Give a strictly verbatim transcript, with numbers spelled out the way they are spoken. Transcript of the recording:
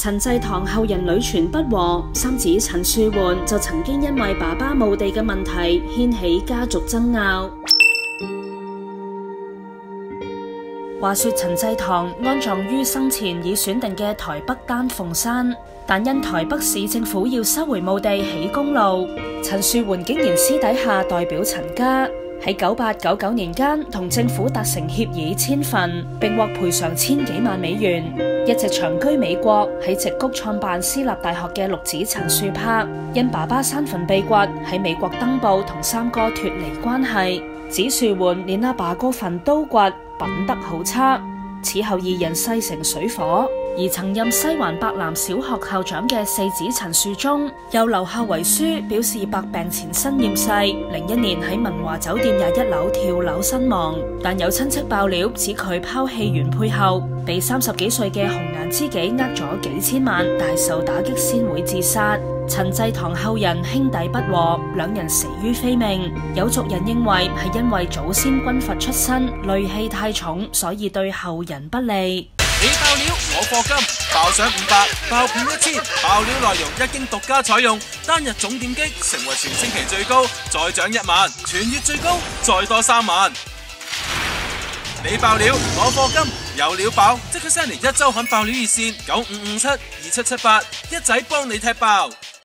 陳濟棠後人屢傳不和，三子陳樹桓就曾經因為爸爸墓地嘅問題掀起家族爭拗。話說陳濟棠安葬於生前已選定嘅台北丹鳳山，但因台北市政府要收回墓地起公路，陳樹桓竟然私底下代表陳家喺九八九九年間同政府達成協議簽份，並獲賠償千幾萬美元。一直長居美國喺矽谷創辦私立大學嘅六子陳樹柏，因爸爸山墳被掘喺美國登報同三哥脫離關係，子樹桓連阿爸個墳都掘，品德好差。此後二人勢成水火。而曾任西環白南小學校長嘅四子陳樹忠又留下遺書，表示百病前身厭世，零一年喺文華酒店廿一樓跳樓身亡。但有親戚爆料指佢拋棄原配後，被三十幾歲嘅紅顏知己呃咗幾千萬，大受打擊先會自殺。陳濟棠後人兄弟不和，兩人死於非命。有族人認為係因為祖先軍閥出身，戾氣太重，所以對後人不利。 你爆料，我課金，爆上五百，爆片一千，爆料內容一經獨家採用，單日總點擊成為全星期最高，再漲一萬，全月最高再多三萬。你爆料，我課金，有料爆，即刻 send 嚟一周刊爆料熱線九五五七二七七八，一仔幫你踢爆。